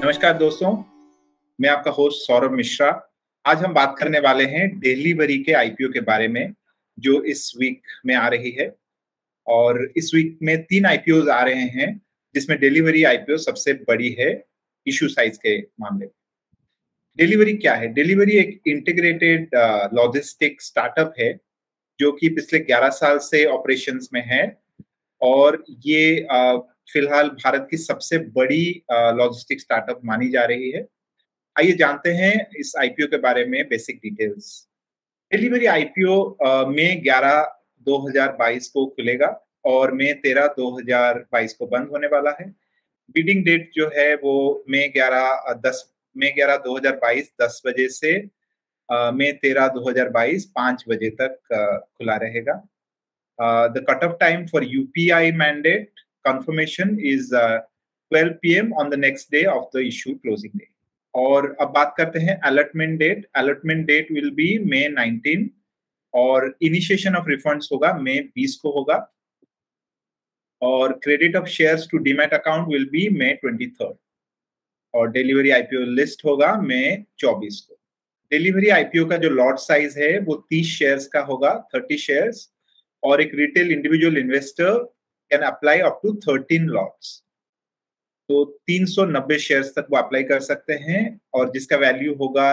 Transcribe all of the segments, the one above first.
नमस्कार दोस्तों, मैं आपका होस्ट सौरभ मिश्रा। आज हम बात करने वाले हैं डिलीवरी के आईपीओ के बारे में, जो इस वीक में आ रही है। और इस वीक में 3 आईपीओ आ रहे हैं, जिसमें डिलीवरी आईपीओ सबसे बड़ी है इशू साइज के मामले में। डिलीवरी क्या है? डिलीवरी एक इंटीग्रेटेड लॉजिस्टिक स्टार्टअप है, जो कि पिछले 11 साल से ऑपरेशंस में है। और ये फिलहाल भारत की सबसे बड़ी लॉजिस्टिक स्टार्टअप मानी जा रही है। आइए जानते हैं इस आईपीओ के बारे में बेसिक डिटेल्स। डिलीवरी आईपीओ मई 11 2022 को खुलेगा और मई 13 2022 को बंद होने वाला है। बिडिंग डेट जो है वो मई 11 2022 10 बजे से मई 13 2022 5 बजे तक खुला रहेगा। The cutoff time for UPI mandate confirmation is 12 p.m. on the next day of the issue closing day. और अब बात करते हैं allotment date. Allotment date will be May 19 और इनिशिएशन ऑफ रिफंड्स होगा मई 20 को होगा। और credit of shares to demat account will be May 23 और डिलीवरी आईपीओ लिस्ट होगा मई 24 को। डिलीवरी आईपीओ का जो लॉट साइज है वो 30 शेयर्स का होगा, 30 शेयर्स। और एक retail individual investor can apply up to 13 lots. तो 390 शेयर्स तक वो अप्लाई कर सकते हैं और जिसका वैल्यू होगा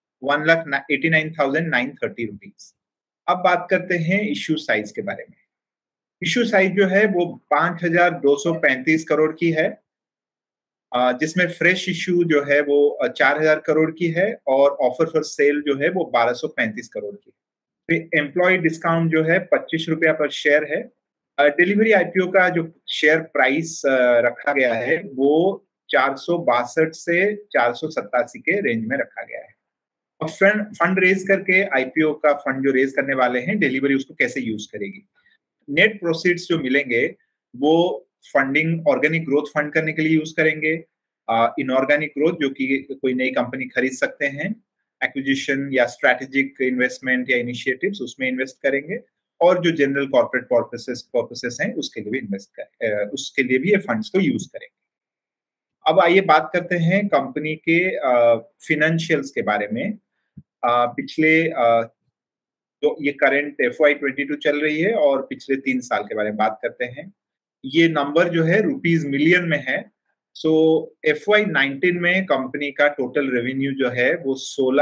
1,89,930 रुपीज। अब बात करते हैं इश्यू साइज के बारे में। इश्यू साइज जो है वो 5,235 करोड़ की है, जिसमें फ्रेश इश्यू जो है वो 4,000 करोड़ की है और ऑफर फॉर सेल जो है वो 1,235 करोड़ की है। एम्प्लॉय डिस्काउंट जो है 25 रुपया पर शेयर है। डिलीवरी आईपीओ का जो शेयर प्राइस रखा गया है वो 462 से 487 के रेंज में रखा गया है। और फंड रेज करके आईपीओ का फंड जो रेज करने वाले हैं, डिलीवरी उसको कैसे यूज करेगी। नेट प्रोसीड्स जो मिलेंगे वो फंडिंग ऑर्गेनिक ग्रोथ फंड करने के लिए यूज करेंगे, इनऑर्गेनिक ग्रोथ जो कि कोई नई कंपनी खरीद सकते हैं, एक्विजिशन या स्ट्रैटेजिक इन्वेस्टमेंट या इनिशिएटिव्स उसमें इन्वेस्ट करेंगे, और जो जनरल कॉर्पोरेट पर्पसेस हैं उसके लिए भी उसके लिए भी ये फंड्स को यूज करेंगे। अब आइए बात करते हैं कंपनी के फिनेंशियल्स के बारे में। पिछले जो ये करंट FY22 चल रही है और पिछले 3 साल के बारे में बात करते हैं। ये नंबर जो है रुपीज मिलियन में है। सो FY19 में कंपनी का टोटल रेवेन्यू जो है वो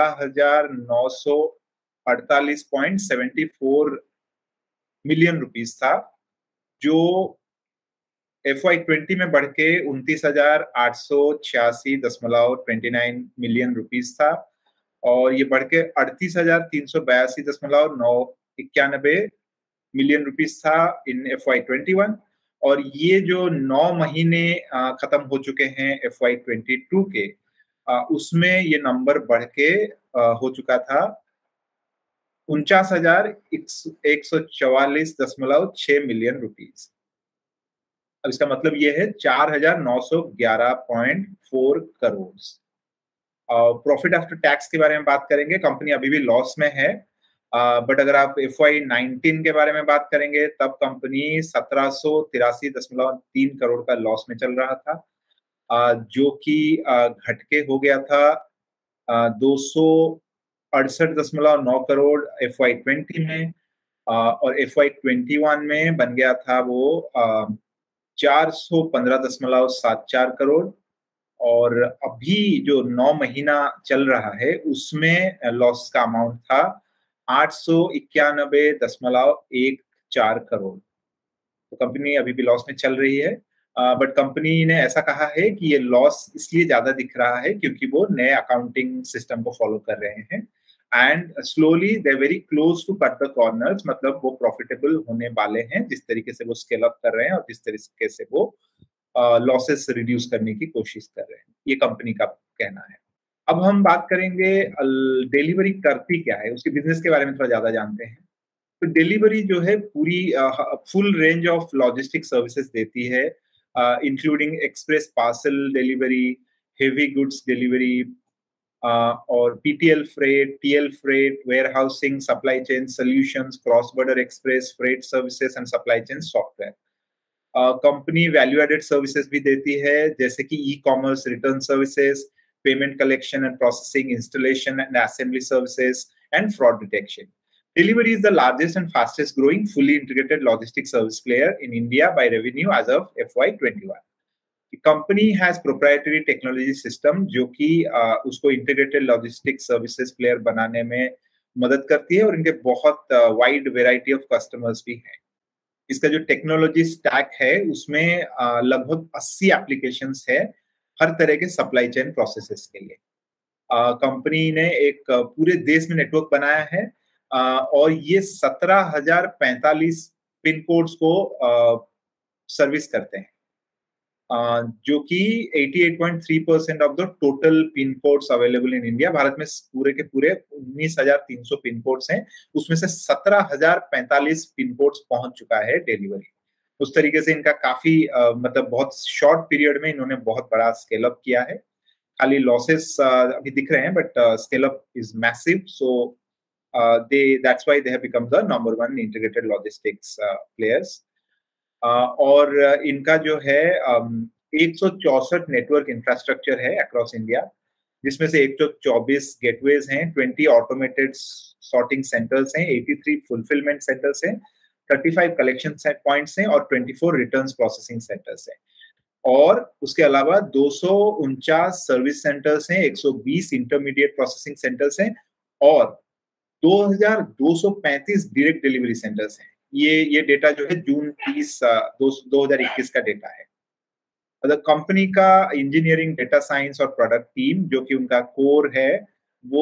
16,948.74 मिलियन रुपीस था, जो FY20 में बढ़ के 29,886.29 मिलियन रुपीस था और ये बढ़ के 38,382.991 मिलियन रुपीस था इन FY21। और ये जो 9 महीने खत्म हो चुके हैं FY22 के, उसमें ये नंबर बढ़ के हो चुका था 49,144.6 मिलियन रुपीस। अब इसका मतलब ये है 4,911.4 करोड़। प्रॉफिट आफ्टर टैक्स के बारे में बात करेंगे। कंपनी अभी भी लॉस में है, बट अगर आप FY19 के बारे में बात करेंगे तब कंपनी 1783.3 करोड़ का लॉस में चल रहा था, जो कि घट के हो गया था 268.9 करोड़ FY20 में, और FY21 में बन गया था वो 415.74 करोड़। और अभी जो 9 महीना चल रहा है उसमें लॉस का अमाउंट था 891.14 करोड़। तो कंपनी अभी भी लॉस में चल रही है, बट कंपनी ने ऐसा कहा है कि ये लॉस इसलिए ज्यादा दिख रहा है क्योंकि वो नए अकाउंटिंग सिस्टम को फॉलो कर रहे हैं and slowly they very close to cut the corners. मतलब वो प्रॉफिटेबल होने वाले हैं जिस तरीके से वो स्केल अप कर रहे हैं और जिस तरीके से वो लॉसेस रिड्यूस करने की कोशिश कर रहे हैं, ये कंपनी का कहना है। अब हम बात करेंगे डिलीवरी करती क्या है, उसके बिजनेस के बारे में थोड़ा ज्यादा जानते हैं। तो डिलीवरी जो है पूरी full range of logistic services देती है, including express parcel delivery, heavy goods delivery, और PTL freight, TL freight, warehousing, supply chain solutions, cross border express freight services and supply chain software. Company value added services भी देती है, जैसे कि e commerce, return services, payment collection and processing, installation and assembly services and fraud detection. Delhivery is the largest and fastest growing fully integrated logistics service player in India by revenue as of FY21. The company has proprietary technology system जो कि उसको integrated logistics services player बनाने में मदद करती है, और इनके बहुत wide variety of customers भी हैं. इसका जो टेक्नोलॉजी स्टैक है उसमें लगभग 80 एप्लीकेशंस है हर तरह के सप्लाई चेन प्रोसेसेस के लिए. कंपनी ने एक पूरे देश में नेटवर्क बनाया है, और ये 17,045 पिन कोड्स को सर्विस करते हैं, जो कि 88.3% of the total pin codes available in India. भारत में पूरे के पूरे 19,300 पिन कोड्स हैं, उसमें से 17,045 पिन कोड्स पहुंच चुका है डिलीवरी. उस तरीके से इनका काफी मतलब बहुत शॉर्ट पीरियड में इन्होंने बहुत बड़ा स्केल अप किया है. खाली लॉसेस अभी दिख रहे हैं, but scale up is massive. So that's why they have become the number one integrated logistics players. और इनका जो है 164 नेटवर्क इंफ्रास्ट्रक्चर है अक्रॉस इंडिया, जिसमें से 124 गेटवेज हैं, 20 ऑटोमेटेड सॉर्टिंग सेंटर्स हैं, 83 फुलफिलमेंट सेंटर्स हैं, 35 कलेक्शन पॉइंट्स हैं और 24 रिटर्न्स प्रोसेसिंग सेंटर्स हैं. और उसके अलावा 249 सर्विस सेंटर्स हैं, 120 इंटरमीडिएट प्रोसेसिंग सेंटर्स हैं और 2,235 डायरेक्ट डिलीवरी सेंटर्स हैं. ये डेटा जो है जून 30, 2021 का डेटा है. कंपनी का इंजीनियरिंग, डेटा साइंस और प्रोडक्ट टीम जो कि उनका कोर है वो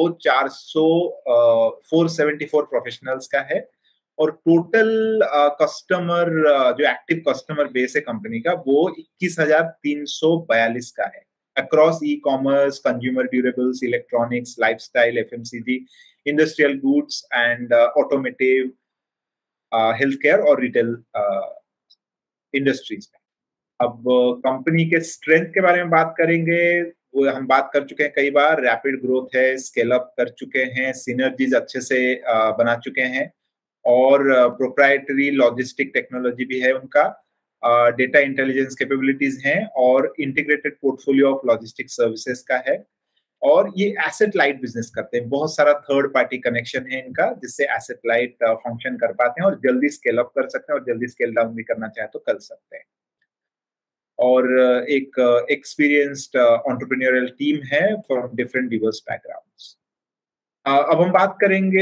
474 प्रोफेशनल्स का है, और टोटल कस्टमर जो एक्टिव कस्टमर बेस है कंपनी का वो 21,342 का है across e commerce, consumer durables, electronics, lifestyle, FMCG, industrial goods and automotive, health care और रिटेल इंडस्ट्रीज में. अब कंपनी के स्ट्रेंथ के बारे में बात करेंगे. वो हम बात कर चुके हैं कई बार. रैपिड ग्रोथ है, स्केल अप कर चुके हैं, सिनर्जीज अच्छे से बना चुके हैं, और प्रोप्राइटरी लॉजिस्टिक टेक्नोलॉजी भी है उनका, डेटा इंटेलिजेंस कैपेबिलिटीज हैं, और integrated portfolio of logistic services का है. और ये एसेट लाइट बिजनेस करते हैं. बहुत सारा थर्ड पार्टी कनेक्शन है इनका, जिससे एसेट लाइट फंक्शन कर पाते हैं और जल्दी स्केल अप कर सकते हैं, और जल्दी स्केल डाउन भी करना चाहे तो कर सकते हैं. और एक एक्सपीरियंस्ड एंटरप्रेन्योरियल टीम है फ्रॉम डिफरेंट डिवर्स बैकग्राउंड्स. अब हम बात करेंगे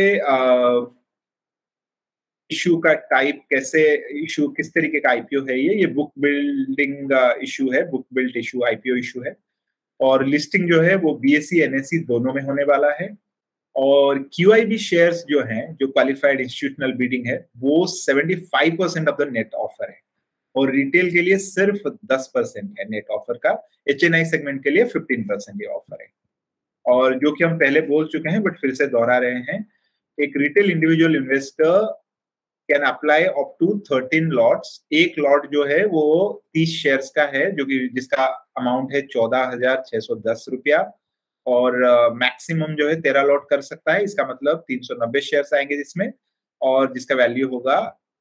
इशू का टाइप, कैसे इशू, किस तरीके का आईपीओ है ये बुक बिल्डिंग इशू है, book build issue IPO issue है. और लिस्टिंग जो है वो बीएसई एनएसई दोनों में होने वाला है. और क्यूआईबी शेयर्स जो हैं, जो क्वालिफाइड इंस्टीट्यूशनल बिडिंग है, वो 75% ऑफ द नेट ऑफर है, और रिटेल के लिए सिर्फ 10% है नेट ऑफर का. एचएनआई सेगमेंट के लिए 15% ये ऑफर है. और जो कि हम पहले बोल चुके हैं बट फिर से दोहरा रहे हैं, एक retail individual investor can apply up to 13 lots. एक लॉट जो है वो 30 शेयर्स का है, जो कि जिसका अमाउंट है 14,610 रुपया, और मैक्सिमम जो है 13 लॉट कर सकता है. इसका मतलब 390 शेयर्स आएंगे जिसमें, और जिसका वैल्यू होगा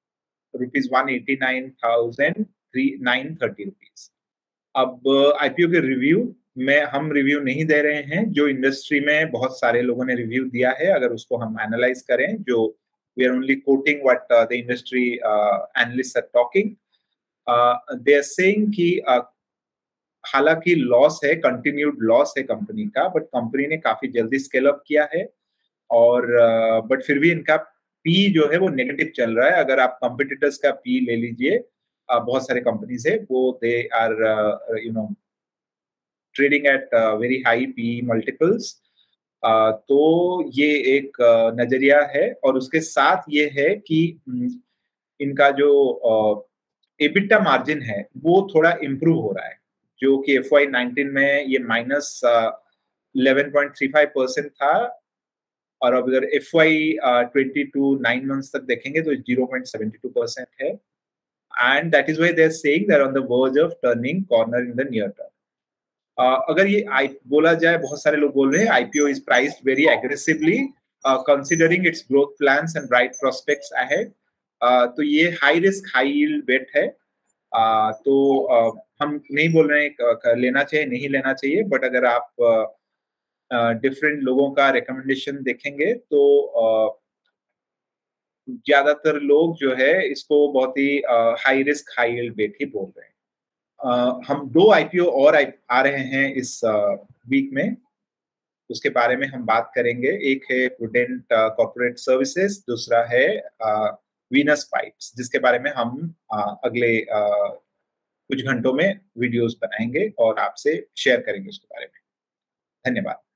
₹189,930. अब आईपीओ के रिव्यू में हम रिव्यू नहीं दे रहे हैं, जो इंडस्ट्री में बहुत सारे लोगों ने रिव्यू दिया है, अगर उसको हम एनालाइज करें, जो we are only quoting what the industry analysts are talking. They are saying कि हालांकि लॉस है, कंटिन्यूड लॉस है कंपनी का, बट कंपनी ने काफी जल्दी स्केल अप किया है, और बट फिर भी इनका पी जो है वो नेगेटिव चल रहा है. अगर आप कंपिटिटर्स का पी ले लीजिए, बहुत सारे कंपनीज है वो they are trading at very high P multiples. तो ये एक नजरिया है. और उसके साथ ये है कि इनका जो एबिटा मार्जिन है वो थोड़ा इम्प्रूव हो रहा है, जो कि FY19 में ये -11.35% था, और अब अगर FY22 9 मंथ्स तक देखेंगे तो 0.72% है. And that is why they are saying they are on the verge of turning corner in the near term. अगर ये बोला जाए, बहुत सारे लोग बोल रहे हैं IPO is priced very aggressively considering its growth plans and bright prospects ahead. तो ये high risk high yield bet है. तो हम नहीं बोल रहे हैं लेना चाहिए, नहीं लेना चाहिए, बट अगर आप डिफरेंट लोगों का रिकमेंडेशन देखेंगे तो ज्यादातर लोग जो है इसको बहुत ही high risk high yield bet ही बोल रहे हैं। हम 2 आईपीओ और आ रहे हैं इस वीक में, उसके बारे में हम बात करेंगे। एक है प्रूडेंट कॉर्पोरेट सर्विसेज, दूसरा है वीनस पाइप्स, जिसके बारे में हम अगले कुछ घंटों में वीडियोस बनाएंगे और आपसे शेयर करेंगे उसके बारे में। धन्यवाद।